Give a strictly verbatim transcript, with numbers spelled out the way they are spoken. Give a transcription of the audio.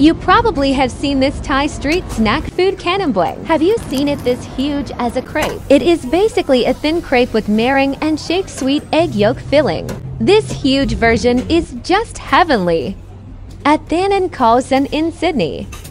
You probably have seen this Thai street snack food Khanom Buang. Have you seen it this huge as a crepe? It is basically a thin crepe with meringue and shaved sweet egg yolk filling. This huge version is just heavenly. At Thin and Khao San in Sydney.